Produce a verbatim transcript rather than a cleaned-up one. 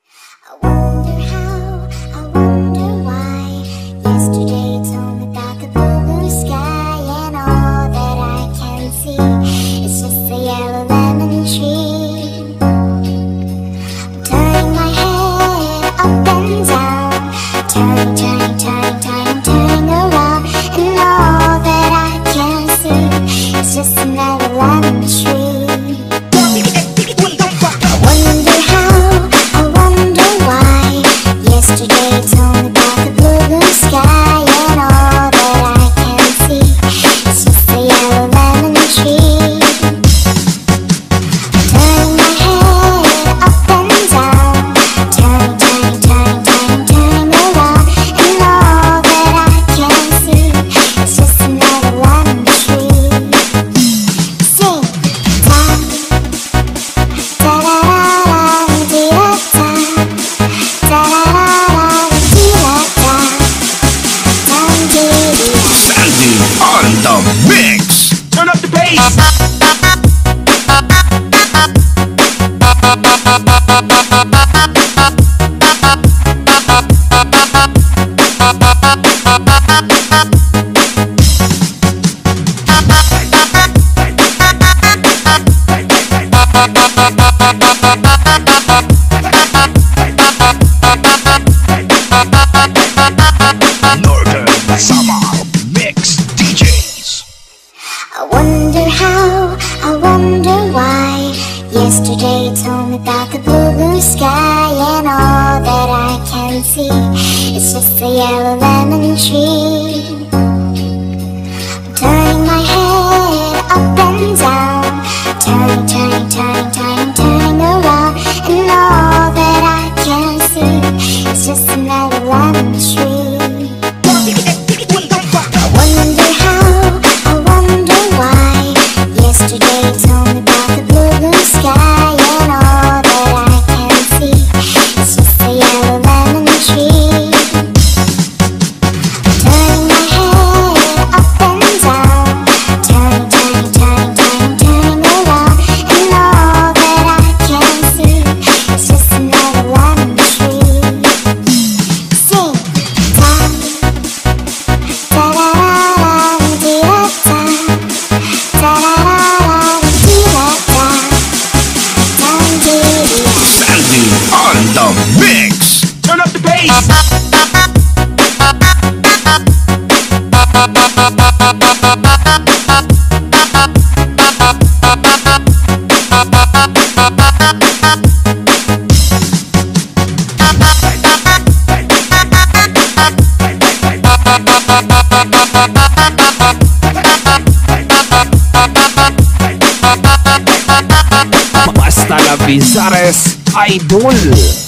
I wonder how, I wonder why. Yesterday told me about the blue sky, and all that I can see is just a yellow lemon tree. I'm turning my head up and down, turning, turning, turning, turning, turning around, and all that I can see is just another lemon tree. Yesterday told me about the blue, blue sky, and all that I can see is just a yellow lemon tree. I'm turning my head up and down, turning, turning, turning, turning, turning around, and all that I can see is just another lemon tree. Sing, ta, ta da da da dee da ta, ta da da. On the mix. Turn up the bass. Northern Summer Mix D Js. I wonder how, I wonder why. Yesterday told me about the blue, blue sky, and all that I can see is just a yellow lemon tree. I'm turning my head up and down, turning, turning, turning, turning, turning around, and all that I can see is just another lemon tree. Yesterday told me about the blue, blue sky, and all that I can see is just a yellow lemon tree. I'm turning my head up and down, turning, turning, turning, turning, turning around, and all that I can see is just another lemon tree. Sing, ta, ta da da da dee da ta, ta da da. On the mix. Turn up the bass. Basta la avisar es Idol.